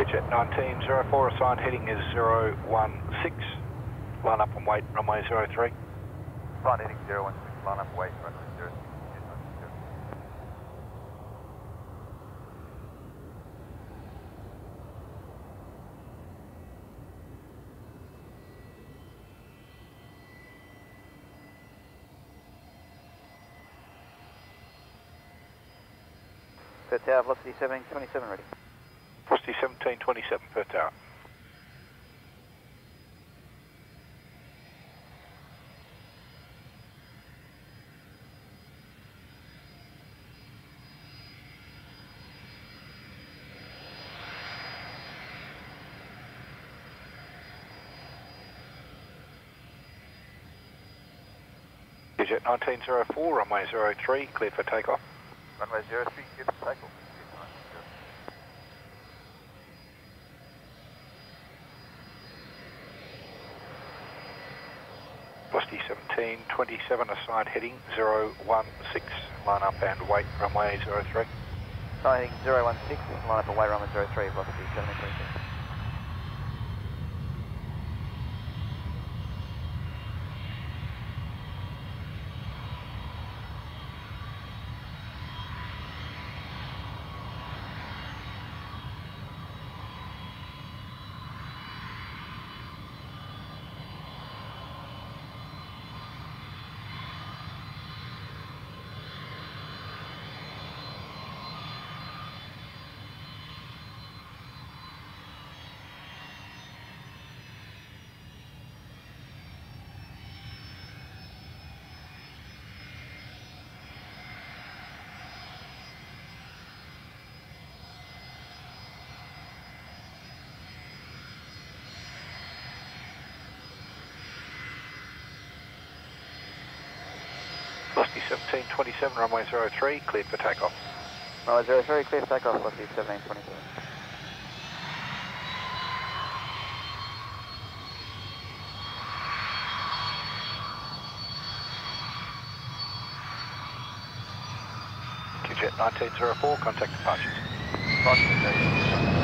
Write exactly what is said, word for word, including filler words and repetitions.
Jet nineteen zero four, assigned heading is zero one six. Line up and wait, runway zero three. Assigned heading zero one six, line up and wait, runway zero six. Per tower, velocity seventeen twenty-seven ready. Velocity seventeen twenty-seven per tower. Jet nineteen zero four, runway zero three, cleared for takeoff. Runway zero three, cleared for takeoff. Velocity seventeen twenty-seven, assigned heading zero one six, line up and wait, runway zero three. Assigned heading zero one six, line up and wait, runway zero three, velocity seventeen twenty-seven. Velocity seventeen twenty-seven, runway zero three, cleared for takeoff. Runway zero three, clear for takeoff, velocity seventeen twenty-seven. Jet nineteen zero four, contact departures. Contact departures.